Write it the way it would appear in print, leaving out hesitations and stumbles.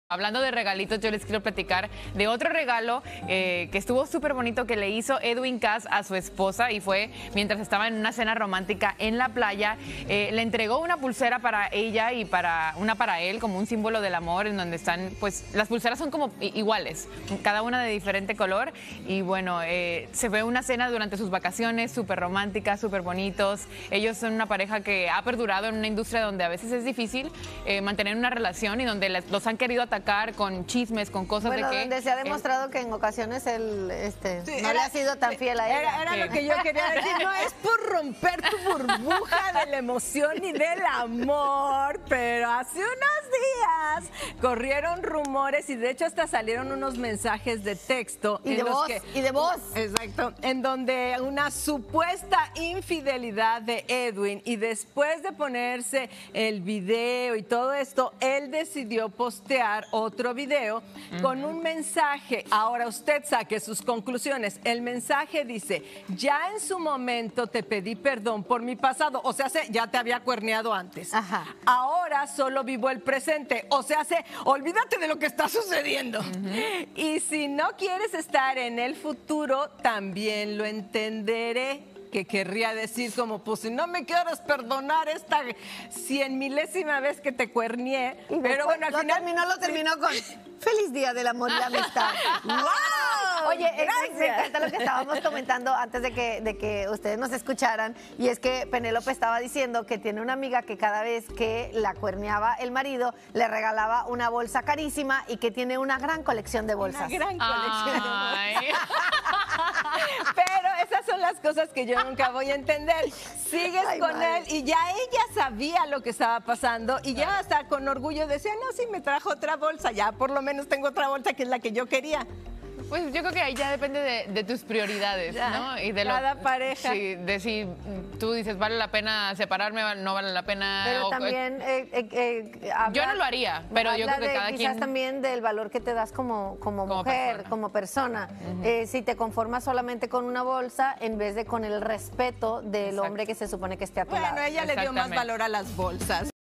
Hablando de regalitos, yo les quiero platicar de otro regalo que estuvo súper bonito que le hizo Edwin Cass a su esposa, y fue mientras estaba en una cena romántica en la playa. Le entregó una pulsera para ella y una para él, como un símbolo del amor, en donde están, pues las pulseras son como iguales, cada una de diferente color. Y bueno, se fue una cena durante sus vacaciones, súper romántica, súper bonitos. Ellos son una pareja que ha perdurado en una industria donde a veces es difícil mantener una relación y donde los han querido atacar con chismes, con cosas de que... donde se ha demostrado que en ocasiones él no le ha sido tan fiel a ella. Era lo que yo quería decir, no es por romper tu burbuja de la emoción y del amor, pero hace unos días corrieron rumores y de hecho hasta salieron unos mensajes de texto. Y de voz. Exacto, en donde una supuesta infidelidad de Edwin, y después de ponerse el video y todo esto, él decidió postear otro video con un mensaje. Ahora usted saque sus conclusiones. El mensaje dice: ya en su momento te pedí perdón por mi pasado, o sea, ya te había cuerneado antes. Ajá. Ahora solo vivo el presente, o sea, olvídate de lo que está sucediendo. Y si no quieres estar en el futuro, también lo entenderé. Que querría decir como, pues si no me quieres perdonar esta 100,000ª vez que te cuernié. Pero bueno, al final lo terminó con feliz día del amor y la amistad. ¡Wow! Oye, me encanta lo que estábamos comentando antes de que ustedes nos escucharan, y es que Penélope estaba diciendo que tiene una amiga que cada vez que la cuerneaba el marido le regalaba una bolsa carísima, y que tiene una gran colección de bolsas. Una gran colección de bolsas. Pero esas son las cosas que yo nunca voy a entender. Sigues con él y ya ella sabía lo que estaba pasando y ya hasta con orgullo decía, no, sí, me trajo otra bolsa, ya por lo menos tengo otra bolsa que es la que yo quería. Pues yo creo que ahí ya depende de tus prioridades, ya, ¿no? Y de cada pareja. Sí, de si tú dices, vale la pena separarme, no vale la pena. Pero también yo no lo haría, pero yo creo que cada quizás quien... también del valor que te das como mujer, como persona. Si te conformas solamente con una bolsa en vez de con el respeto del hombre que se supone que esté a tu lado. Bueno, ella le dio más valor a las bolsas.